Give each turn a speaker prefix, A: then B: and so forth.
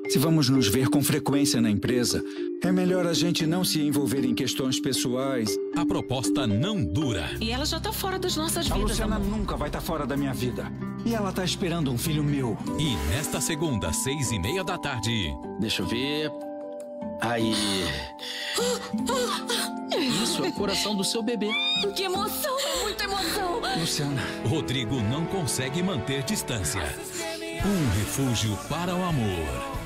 A: Se vamos nos ver com frequência na empresa, é melhor a gente não se envolver em questões pessoais.
B: A proposta não dura.
C: E ela já tá fora das nossas
A: A
C: vidas,
A: Luciana
C: amor.
A: nunca vai estar fora da minha vida. E ela tá esperando um filho meu.
B: E nesta segunda, 6:30 da tarde...
D: Deixa eu ver... Aí... Isso é o coração do seu bebê.
C: Que emoção! É muita emoção!
A: Luciana.
B: Rodrigo não consegue manter distância. Um refúgio para o amor.